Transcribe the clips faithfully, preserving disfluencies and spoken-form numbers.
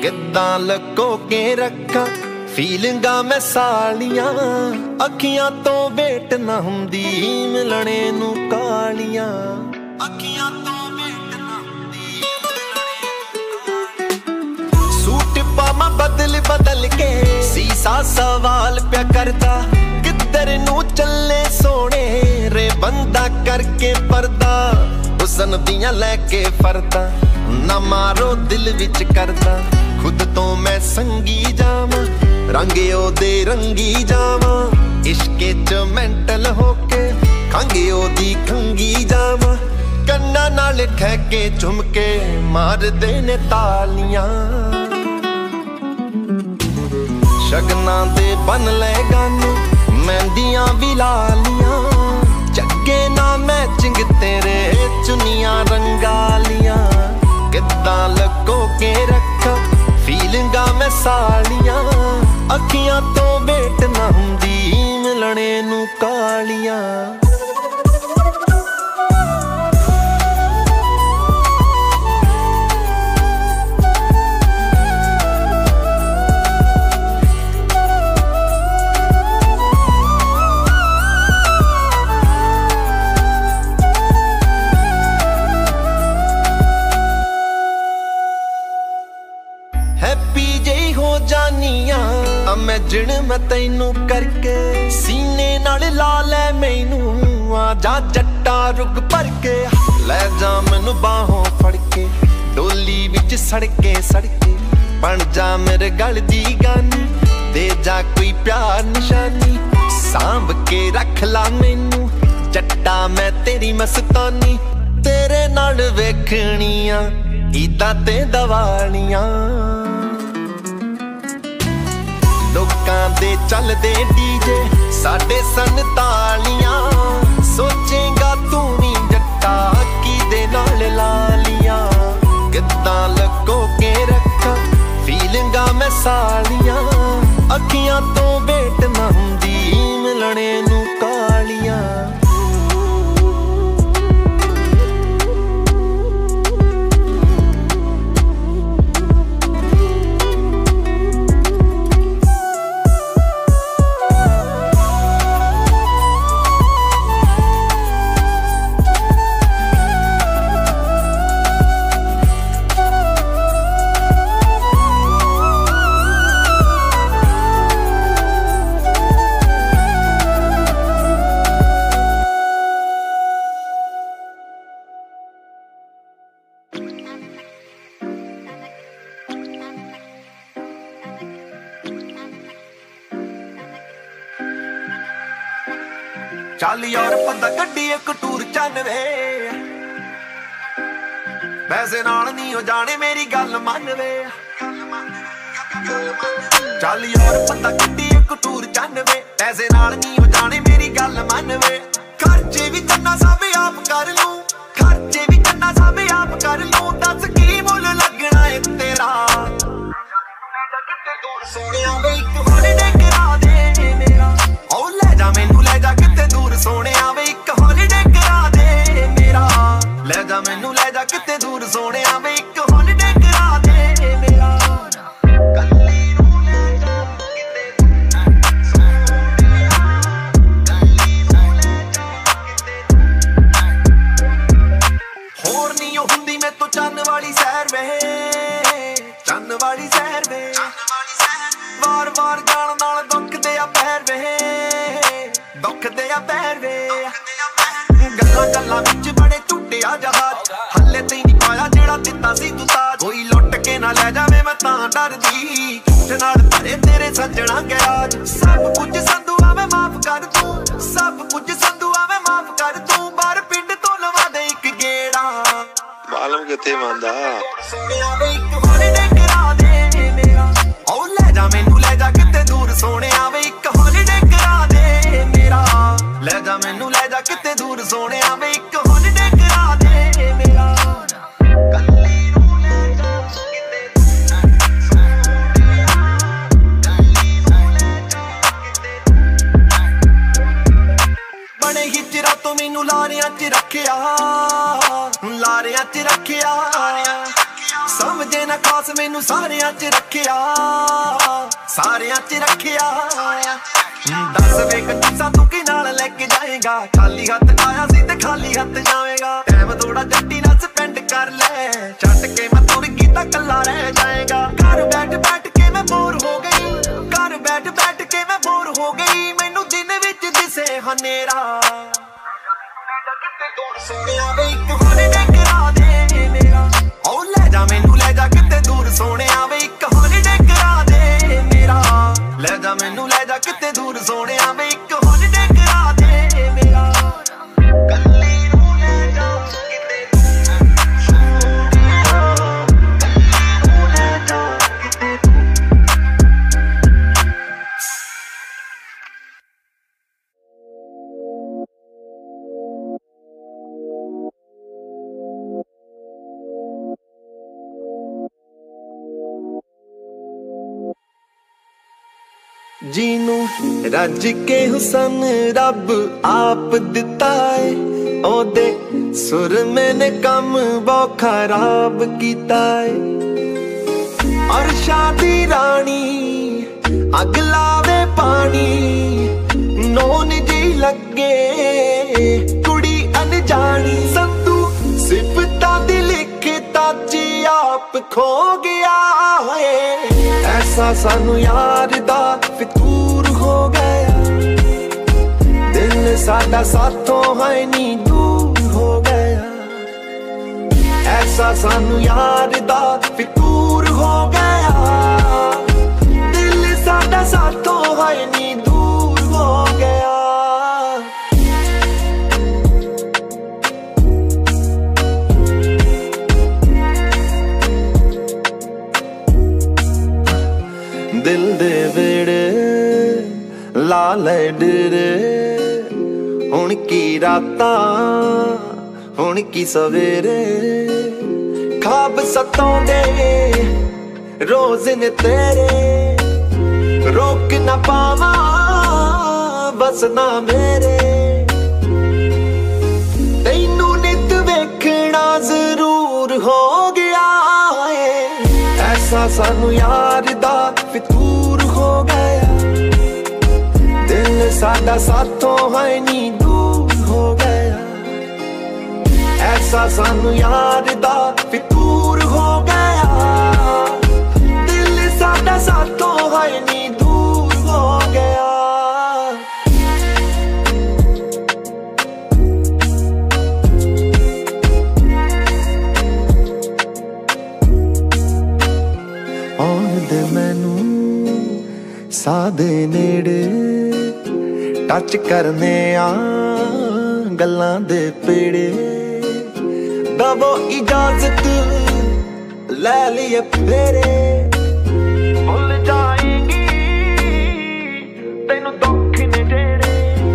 किद्दां लको के रखा फीलिंगा मैं सालियां अखियां तो वेट ना हुंदी मिलने नू कालियां अखियां तो वेट ना हुंदी सूट पामा बदल बदल के सीसा सवाल प्या करदा किधर नू चले सोने रे बंदा करके पर्दा हुसन दियां लैके फरदा ना मारो दिल विच करदा खुद तो मैं संगी जावां रंग ओदे रंगी जावां इश्के च मेंटल होके खंग ओदी खंगी जावां कन्ना नाल ठहके झुमके मार दे ने तालियां शगना दे बन ले गाने मेहंदियां भी लालियां चक्के ना मैचिंग तेरे चुनियां रंगालियां किद्दां लको के रखा फीलिंगा मैं सालियां अखियां तो वेट ना हुंदी मिलने नू कालियां हैप्पी जई हो जानिया इमेजिन मैं तैनू करके सीने नाल ला ले मैनू आ जा जट्टा रुक भर के ले जा मैनू बाहों फड़ के डोली विच सड़के सड़के बन जा मेरे गल दी गानी दे जा कोई प्यार निशानी सांभ के रख ला मैनू जट्टा मैं तेरी मस्तानी तेरे नाल वेखणियां ईदां ते दवालियां लोकां दे चलदे डीजे साडे सन तालियां सोचेगा तू भी जट्टा किदे नाल लालियां किद्दां लको के रखा फीलिंगा मैं सालियां अखियां तो वेट ना हुंदी मिलने नू कालियां चल यार बंदा गड्डी एक टूर चनवे वैसे नाल नहीं हो जाने मेरी गल मन वे चल यार बंदा गड्डी एक टूर चनवे वैसे नाल नहीं हो जाने मेरी गल मन वे खर्चे भी चन्ना सब आप कर लूं खर्चे भी चन्ना सब आप कर लूं दस की मुल लगना है तेरा सोनिया वे एक हॉलीडे करा दे मेरा ओ ले जा मैनू ले जा किते दूर सोने वे एक हॉलीडे करा दे मेरा ले जा मैनू ले जा किते दूर सोने वे एक हॉलीडे करा दे मेरा कल्ली नू ले जा किते कल्ली नू ले जा किते होर नहीं हुंदी मैं तो चन्न वाली सैर वे चन्न वाली सैर वे वार वार जान नाल दुख दे आ पैर वे दुख दे आ पैर वे गल्लां गल्लां विच बड़े झूठे आ जहाज हल्ले ते नहीं पाया जेड़ा दित्ता सी तू ताज कोई लुट के ना ले जावे मैं तां डरदी झूठ नाल भरे तेरे सज्जणा गयाज सब कुछ संधू आवे माफ कर तू सब कुछ संधू आवे माफ कर तू बाहर पिंड तो लवा दे एक गेड़ा मालूम किथे मंदा सोनिया वे एक हॉलीडे करा दे मेरा ओ ले जा मैनू ले जा किते दूर सोने वे एक हॉलीडे करा दे मेरा ले जा मैनू ले जा किते दूर सोने वे एक हॉलीडे करा दे मेरा कल्ली नू ले जा किते कल्ली नू ले जा किते बड़े ही चिरा तो मैनू लारियां च रखिया लारियां च रखिया समझे ना खास मैनू सारियां च रखिया, सारियां च रखिया। दस वे कच्चा तू कि नाल लेके जाएगा, खाली हथ आया सी ते खाली हथ जाएगा। टाइम थोड़ा जट्टी नाल स्पेंड कर ले, छट के मैं तुर कीता कल्ला रह जाएगा। घर बैठ बैठ के मैं बोर हो गई, घर बैठ बैठ के मैं बोर हो गई। मैनू दिन विच दिसे हनेरा, सोनिया वे इक हॉलीडे करा दे मेरा। ओ ले जा मैनू ले जा किते दूर, सोनिया वे इक हॉलीडे करा दे मेरा। ले जा मैनू ले जा किते दूर, सोनिया वे इक हॉलीडे करा दे मेरा। कल्ली नू ले जा किते दूर, सोनिया कल्ली नू ले जा किते दूर। जीनू रज के हुसन रब आप दिता है, ओदे सुर मैंने कम बहुत खराब किता है। और शादी रानी अगलावे पानी, नौन जी लगे कुड़ी अनजानी। संतू सिफता दी लिखता जी आप खो गया है, ऐसा सानू यार दा फितूर हो गया। दिल साडा साथों है नी दूर हो गया, ऐसा सानू यार दा फितूर हो गया। दिल साडा साथों है नी दूर हो गया। दिल दे वेड़े ला ले डेरे, हुण की रातां हुण की सवेरे। ख्वाब सताउंदे रोज ने तेरे, रोक ना पावां बस ना मेरे। तैनू नित वेखना जरूर हो गया है, ऐसा सानू यार दा फितूर हो गया। दिल साडा साथों है नी दूर हो गया, ऐसा सानू यार दा फितूर हो गया। दिल साडा साथों है नी दूर हो गया। दे मैनू सादे नेड़े टच करने आ गल्लां दे पेड़े। दबो इजाजत ले लिए फेरे, भुल जाएगी तेनू दुख ने जेड़े।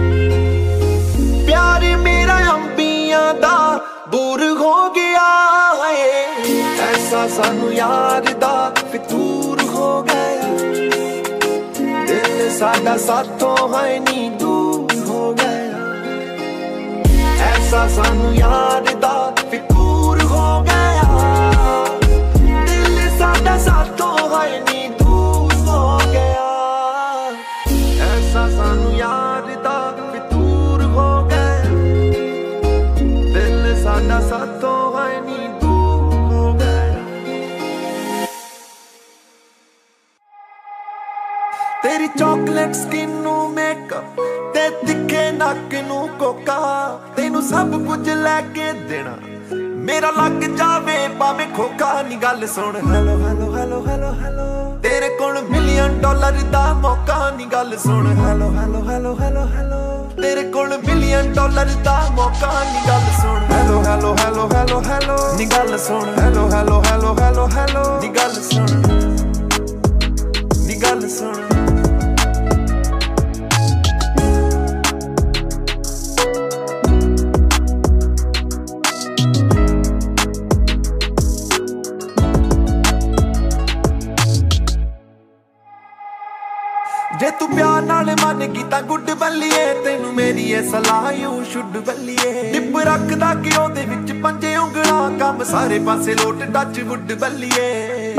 प्यार मेरा अंबियां दा बुर हो गया है, ऐसा सानू यार दा फितूर हो गया। दिल साडा साथों है नी दूर हो गया, ऐसा सानू यार दा फितूर हो गया। दिल साडा साथों है नी दूर हो गया, ऐसा सानू यार दा फितूर हो गया। दिल साडा साथों है नी दूर हो गया। तेरी चॉकलेट स्किन नू मेकअप ते तिखे नक नू कोका, तेनू सब कुछ लैके देना मेरा लग जावे भावें खोखा। नी गल सुन hello hello hello hello hello, तेरे कोल मिलियन डॉलर दा मौका। नी गल सुन hello hello hello hello hello, तेरे कोल मिलियन डॉलर दा मौका। नी गल सुन hello hello hello hello hello, नी गल सुन hello hello hello hello hello, नी गल सुन नी गल सुन। जे तू प्यार नाल मन कीता गुड बल्लिए, तेनू मेरी ए सलाह यू शुड बल्लिए। डिप रखदा कि ओदे विच पंजे उंगलां, कम सारे पासे लोट टच वुड बल्लिए।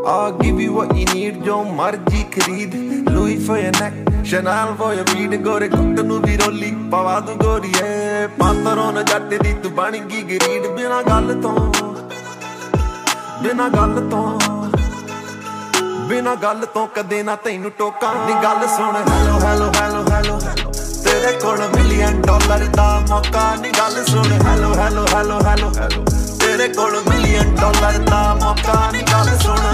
I'll give you what you need, जो मर्जी खरीद Louis for your neck, Chanel for your feet गोरे कुट नू भी रोली पवा दू गोरीए पातरों न जट दी तू बन गई गरीड बिना गल तो बिना गल तो बिना गल तो कदे ना तैनू टोका नी गल सुन हेलो हेलो हेलो हेलो तेरे कोल मिलियन डॉलर दा मौका नी गल सुन hello hello hello hello hello तेरे कोल मिलियन डॉलर दा मौका नी गल सुन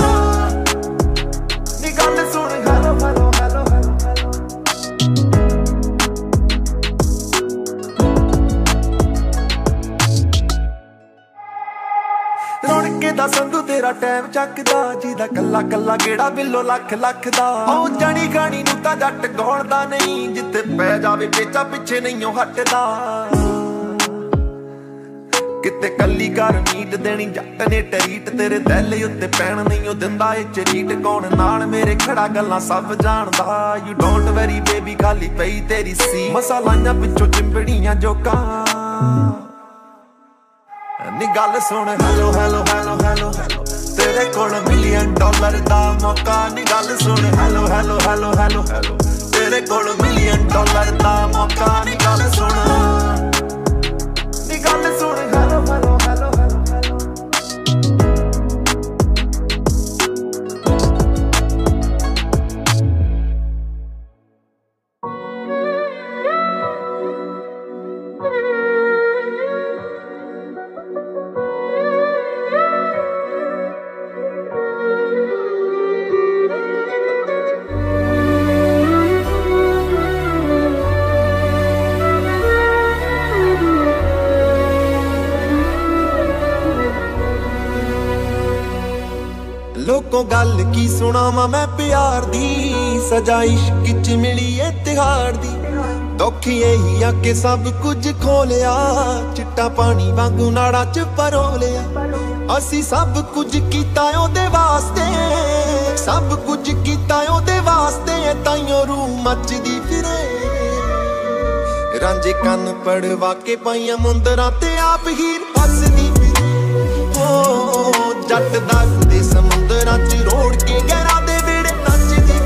नी गल सुन hello hello hello hello Raunke ਦਾ ਸੰਧੂ ਤੇਰਾ ਟਾਈਮ ਚੱਕਦਾ ਜਿਹਦਾ ਕੱਲਾ ਕੱਲਾ ਗੇੜਾ ਬਿੱਲੋ ਲੱਖ ਲੱਖ ਦਾ ਉਹ ਜਾਣੀ ਖਾਣੀ ਨੂੰ ਤਾਂ ਜੱਟ ਗੋਲਦਾ ਨਹੀਂ ਜਿੱਥੇ ਪੈ ਜਾਵੇ ਪੇਚਾ ਪਿੱਛੇ ਨਹੀਂ ਉਹ ਹਟਦਾ ਕਿਤੇ ਕੱਲੀ ਘਰ ਮੀਟ ਦੇਣੀ ਜੱਟ ਨੇ ਟਰੀਟ ਤੇਰੇ ਦਿਲ ਉੱਤੇ ਪੈਣ ਨਹੀਂ ਉਹ ਦਿੰਦਾ ਏ ਚਰੀਟ ਕੌਣ ਨਾਲ ਮੇਰੇ ਖੜਾ ਗੱਲਾਂ ਸਭ ਜਾਣਦਾ ਯੂ ਡੋਂਟ ਵੈਰੀ ਬੇਬੀ ਖਾਲੀ ਪਈ ਤੇਰੀ ਸੀ ਮਸਾਲਾਈਆਂ ਪਿੱਛੋਂ ਚਿੰਬੜੀਆਂ ਜੋਕਾਂ ਨੀ ਗੱਲ ਸੁਣ hello hello hello hello hello ਤੇਰੇ ਕੋਲ ਮਿਲੀਅਨ ਡਾਲਰ ਦਾ ਮੌਕਾ ਨੀ ਗੱਲ ਸੁਣ hello hello hello hello hello ਤੇਰੇ ਕੋਲ ਮਿਲੀਅਨ ਡਾਲਰ ਦਾ ਮੌਕਾ ਨੀ ਗੱਲ ਸੁਣ ਨੀ ਗੱਲ ਸੁਣ ਹੈਲੋ ਹੈਲੋ ਹੈਲੋ ਹੈਲੋ लोकों गल की सुनावा मैं प्यार दी सजा इश्क च मिली ए तिहाड़ दी दुख यही आ के सब कुछ खोलिया चिट्टा पानी वांगू नाड़ा च परोलिया असी सब कुछ कीता ओदे वास्ते सब कुछ कीता ओदे वास्ते ताइयों रूह मचदी फिरे रांझे कन पड़वा के पाइया मुंदरा ते आप हीर फसदी फिरे ओ जट दारू दे समुंदरां च रोड़ के गहरा दे वेड़े नचदी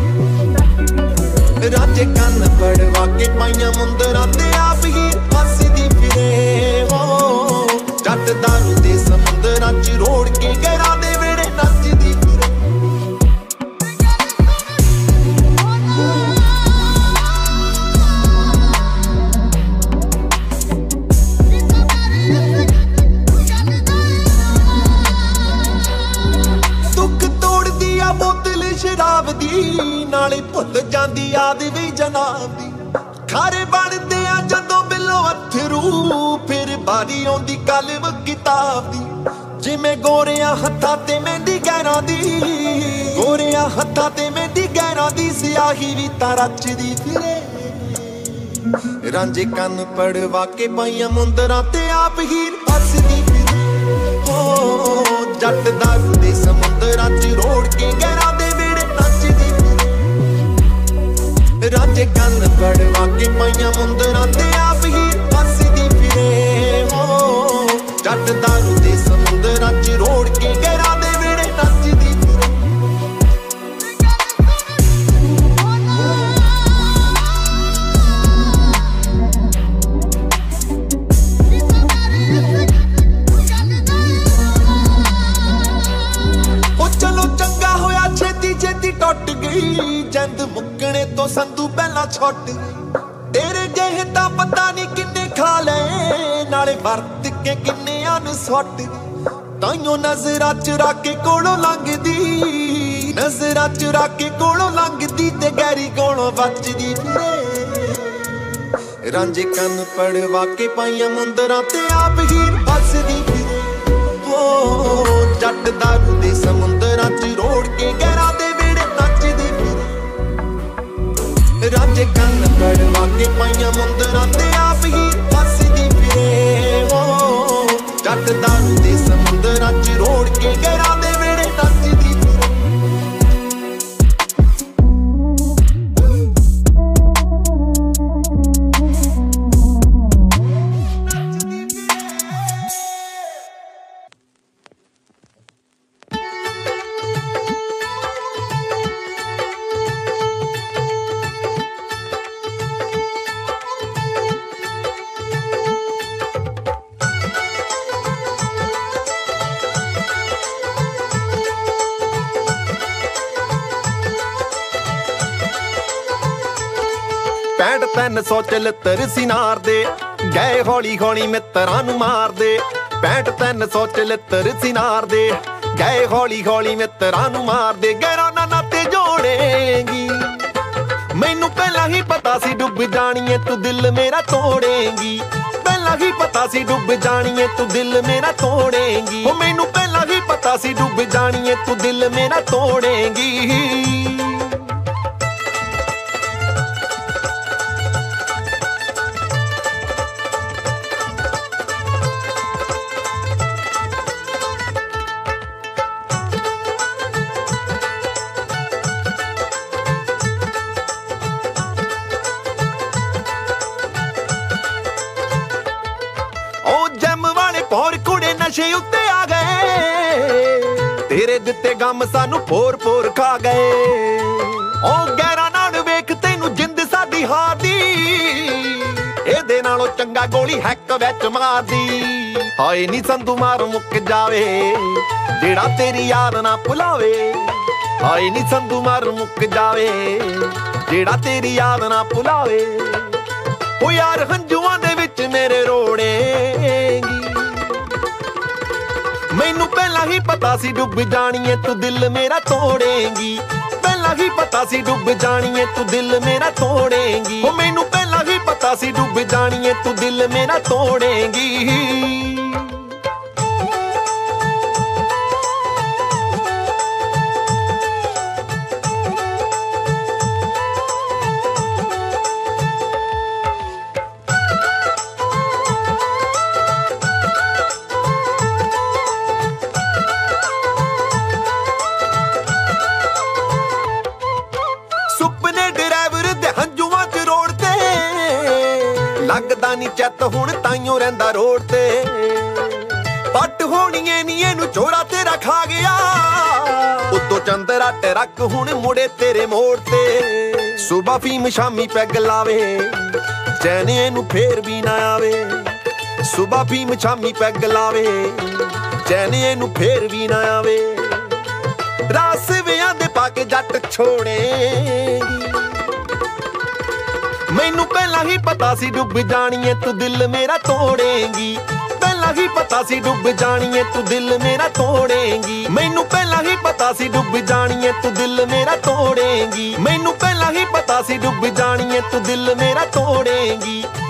फिरे रांझे कन पड़वा के पाइया मुंदरां ते आप ही फसदी फिरे ओ जट दारू दे समुंदरां च रोड़ के गहरा दे वेड़े नचदी फिरे शराब दी नाले भुल जांदी याद भी जनाब दी खारे बनदे आ जदों बिलो अथरू फिर बारी आउंदी कलम किताब दी जिवें गोरियां हत्थां ते मेहंदी गैरां दी गोरियां हत्थां ते मेहंदी गैरां दी सियाही भी तां रचदी फिरे रांझे कन पड़वा के पाइया मुंदरां ते आप हीर फसदी फिरे ओ जट दारू दे समुंदरां च रोड़ के गहरा दे रांझे कन पड़वा के पाइया मुंदरां ते आप ही फसदी फिरे ओ जट दारू दे समुंदरां च रोड़ के गहरा दे वेड़े नचदी फिरे ओ चलो चंगा होया छेती छेती टुट गई जंद मुक्कने तो संधू पहला छुट तेरे जेहे तां पता नहीं किन्ने खा ले नाले वरत के किन्ने अनसुट ताइयों नजरा चुरा के कोलों लंघदी नजरा चुरा के कोलों लंघदी ते गैरी कोलों बचदी फिरे रांझे कन पड़वा के पाइया मुंदरां ते आप हीर फसदी फिरे ओ जट दारू दे समुंदरां च रोड़ के गहरा दे वेड़े नचदी फिरे रांझे कन पड़वा के पाइया मुंदरां ते आप ही फसदी फिरे ओ जट दारू दे समुंदरां च रोड़ के गहरा दे वेड़े नचदी फिरे ਪੈਂਹਠ ਤਿੰਨ ਸੌ ਚਲੱਤਰ ਸਿਨਾਰ ਦੇ ਗਏ ਹੌਲੀ ਹੌਲੀ ਮਿੱਤਰਾਂ ਨੂੰ ਮਾਰਦੇ। ਪੈਂਹਠ ਤਿੰਨ ਸੌ ਚਲੱਤਰ ਸਿਨਾਰ ਦੇ ਗਏ ਹੌਲੀ ਹੌਲੀ ਮਿੱਤਰਾਂ ਨੂੰ ਮਾਰਦੇ। ਗਹਿਰਾ ਨਾ ਨਾਤੇ ਜੋੜੇਂਗੀ, ਮੈਨੂੰ ਪਹਿਲਾਂ ਹੀ ਪਤਾ ਸੀ ਡੁੱਬ ਜਾਣੀਏ ਤੂੰ ਦਿਲ ਮੇਰਾ ਤੋੜੇਂਗੀ। ਪਹਿਲਾਂ ਹੀ ਪਤਾ ਸੀ ਡੁੱਬ ਜਾਣੀਏ ਤੂੰ ਦਿਲ ਮੇਰਾ ਤੋੜੇਂਗੀ। ਉਹ ਮੈਨੂੰ ਪਹਿਲਾਂ ਹੀ ਪਤਾ ਸੀ ਡੁੱਬ ਜਾਣੀਏ ਤੂੰ ਦਿਲ ਮੇਰਾ ਤੋੜੇਂਗੀ। ਪੌਰ ਕੁੜੇ ਨਸ਼ੇ ਉੱਤੇ ਆ ਗਏ, ਤੇਰੇ ਦਿੱਤੇ ਗਮ ਸਾਨੂੰ ਪੋਰ ਪੋਰ ਖਾ ਗਏ। ਉਹ ਗਹਿਰਾ ਨਾਲ ਵੇਖ ਤੈਨੂੰ ਜਿੰਦ ਸਾਡੀ ਹਾਰਦੀ, ਇਹਦੇ ਨਾਲੋਂ ਚੰਗਾ ਗੋਲੀ ਹੈਕ ਵਿੱਚ ਮਾਰਦੀ। ਹਾਏ ਨੀ ਸੰਧੂ ਮਾਰ ਮੁੱਕ ਜਾਵੇ ਜਿਹੜਾ ਤੇਰੀ ਯਾਦ ਨਾ ਭੁਲਾਵੇ। ਹਾਏ ਨੀ ਸੰਧੂ ਮਾਰ ਮੁੱਕ ਜਾਵੇ ਜਿਹੜਾ ਤੇਰੀ ਯਾਦ ਨਾ ਭੁਲਾਵੇ। ਉਹ ਯਾਰ ਹੰਝੂਆਂ ਦੇ ਵਿੱਚ ਮੇਰੇ ਰੋੜੇਂਗੀ, ਮੈਨੂੰ ਪਹਿਲਾਂ ਹੀ ਪਤਾ ਸੀ ਡੁੱਬ ਜਾਣੀਏ ਤੂੰ ਦਿਲ ਮੇਰਾ ਤੋੜੇਂਗੀ। ਪਹਿਲਾਂ ਹੀ ਪਤਾ ਸੀ ਡੁੱਬ ਜਾਣੀਏ ਤੂੰ ਦਿਲ ਮੇਰਾ ਤੋੜੇਂਗੀ। ਉਹ ਮੈਨੂੰ ਪਹਿਲਾਂ ਹੀ ਪਤਾ ਸੀ ਡੁੱਬ ਜਾਣੀਏ ਤੂੰ ਦਿਲ ਮੇਰਾ ਤੋੜੇਂਗੀ। ਸੁਪਨੇ ਡਰਾਈਵਰ ਦੇ ਹੰਝੂਆਂ ਚ ਰੋੜ ਤੇ ਲੱਗਦਾ ਨੀ ਚੱਤ ਹੁਣ ਤਾਈਓ ਰਹਿੰਦਾ ਰੋਡ ਤੇ। ਪੱਟ ਹੋਣੀਏ ਨੀ ਇਹਨੂੰ ਚੋਰਾ ਤੇਰਾ ਖਾ ਗਿਆ, ਉੱਤੋਂ ਚੰਦਰਾ ਟਰੱਕ ਹੁਣ ਮੁੜੇ ਤੇਰੇ ਮੋੜ ਤੇ। ਸੁਬਾ ਫੀਮ ਸ਼ਾਮੀ ਪੈਗ ਲਾਵੇ ਚੈਨ ਇਹਨੂੰ ਫੇਰ ਵੀ ਨਾ ਆਵੇ। ਸੁਬਾ ਫੀਮ ਸ਼ਾਮੀ ਪੈਗ ਲਾਵੇ ਚੈਨ ਇਹਨੂੰ ਫੇਰ ਵੀ ਨਾ ਆਵੇ। ਰਾਸ ਵਿਆਂ ਦੇ ਪਾ ਕੇ ਜੱਟ ਛੋੜੇਂਗੀ, ਮੈਨੂੰ ਪਹਿਲਾਂ ਹੀ ਪਤਾ ਸੀ ਡੁੱਬ ਜਾਣੀਏ ਤੂੰ ਦਿਲ ਮੇਰਾ ਤੋੜੇਂਗੀ। ਪਹਿਲਾਂ ਹੀ ਪਤਾ ਸੀ ਡੁੱਬ ਜਾਣੀਏ ਤੂੰ ਦਿਲ ਮੇਰਾ ਤੋੜੇਂਗੀ। ਮੈਨੂੰ ਪਹਿਲਾਂ ਹੀ ਪਤਾ ਸੀ ਡੁੱਬ ਜਾਣੀਏ ਤੂੰ ਦਿਲ ਮੇਰਾ ਤੋੜੇਂਗੀ। ਮੈਨੂੰ ਪਹਿਲਾਂ ਹੀ ਪਤਾ ਸੀ ਡੁੱਬ ਜਾਣੀਏ ਤੂੰ ਦਿਲ ਮੇਰਾ ਤੋੜੇਂਗੀ।